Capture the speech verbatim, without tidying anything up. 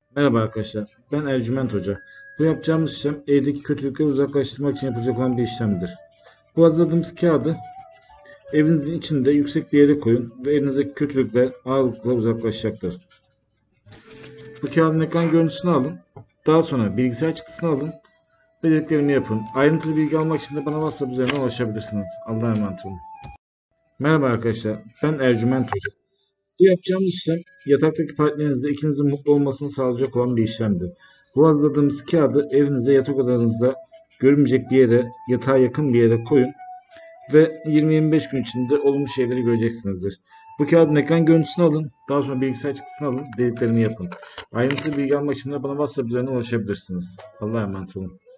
Merhaba arkadaşlar, ben Ercüment Hoca. Bu yapacağımız işlem evdeki kötülükleri uzaklaştırmak için yapılacak olan bir işlemdir. Bu hazırladığımız kağıdı evinizin içinde yüksek bir yere koyun ve evinizdeki kötülükler ağırlıkla uzaklaşacaktır. Bu kağıdın ekran görüntüsünü alın. Daha sonra bilgisayar çıktısını alın. Belirtilerimi yapın. Ayrıntılı bilgi almak için de bana WhatsApp üzerinden ulaşabilirsiniz. Allah'a emanet olun. Merhaba arkadaşlar, ben Ercüment Hoca. Bu yapacağımız işlem yataktaki partnerinizle ikinizin mutlu olmasını sağlayacak olan bir işlemdir. Bu hazırladığımız kağıdı evinize yatak odanızda görünmeyecek bir yere, yatağa yakın bir yere koyun ve yirmi yirmi beş gün içinde olumlu şeyleri göreceksinizdir. Bu kağıdın ekran görüntüsünü alın, daha sonra bilgisayar çıktısını alın, dediklerimi yapın. Ayrıntılı bilgi almak için de bana WhatsApp üzerinden ulaşabilirsiniz. Allah'a emanet olun.